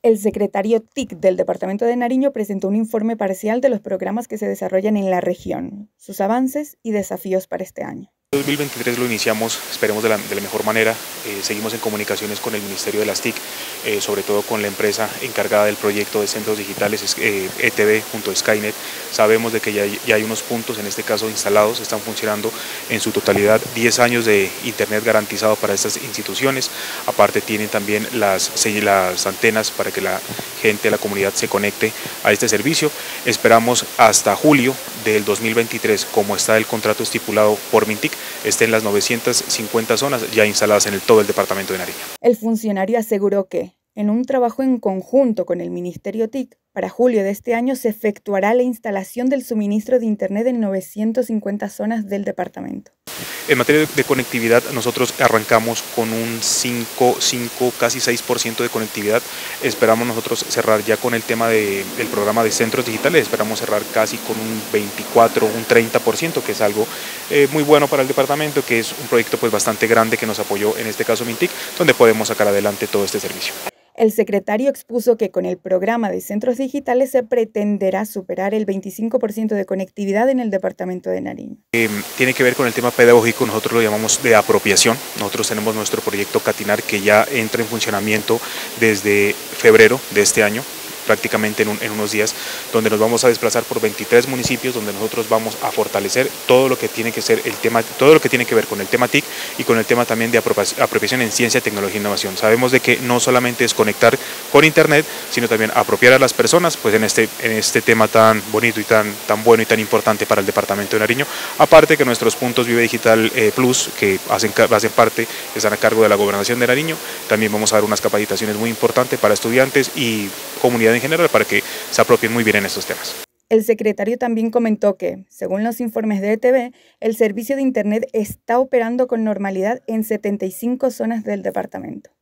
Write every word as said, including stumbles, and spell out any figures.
El secretario T I C del Departamento de Nariño presentó un informe parcial de los programas que se desarrollan en la región, sus avances y desafíos para este año. dos mil veintitrés lo iniciamos, esperemos de la, de la mejor manera, eh, seguimos en comunicaciones con el Ministerio de las T I C, eh, sobre todo con la empresa encargada del proyecto de centros digitales eh, E T V junto a Skynet. Sabemos de que ya hay, ya hay unos puntos, en este caso instalados, están funcionando en su totalidad, diez años de internet garantizado para estas instituciones, aparte tienen también las, las antenas para que la gente, la comunidad se conecte a este servicio. Esperamos hasta julio del dos mil veintitrés, como está el contrato estipulado por Mintic, estén las novecientas cincuenta zonas ya instaladas en el, todo el departamento de Nariño. El funcionario aseguró que, en un trabajo en conjunto con el Ministerio T I C, para julio de este año se efectuará la instalación del suministro de Internet en novecientas cincuenta zonas del departamento. En materia de conectividad, nosotros arrancamos con un cinco, cinco, casi seis por ciento de conectividad. Esperamos nosotros cerrar ya con el tema de, del programa de centros digitales, esperamos cerrar casi con un veinticuatro, un treinta por ciento, que es algo eh, muy bueno para el departamento, que es un proyecto pues bastante grande que nos apoyó, en este caso Mintic, donde podemos sacar adelante todo este servicio. El secretario expuso que con el programa de centros digitales se pretenderá superar el veinticinco por ciento de conectividad en el departamento de Nariño. Eh, tiene que ver con el tema pedagógico, nosotros lo llamamos de apropiación. Nosotros tenemos nuestro proyecto Catinar que ya entra en funcionamiento desde febrero de este año, prácticamente en, un, en unos días, donde nos vamos a desplazar por veintitrés municipios, donde nosotros vamos a fortalecer todo lo que tiene que ser el tema, todo lo que tiene que ver con el tema T I C y con el tema también de apropiación en ciencia, tecnología e innovación. Sabemos de que no solamente es conectar con internet, sino también apropiar a las personas, pues en este, en este tema tan bonito y tan, tan bueno y tan importante para el departamento de Nariño. Aparte que nuestros puntos Vive Digital eh, Plus, que hacen, hacen parte, están a cargo de la Gobernación de Nariño, también vamos a dar unas capacitaciones muy importantes para estudiantes y comunidad en general para que se apropien muy bien en estos temas. El secretario también comentó que, según los informes de E T V, el servicio de Internet está operando con normalidad en setenta y cinco zonas del departamento.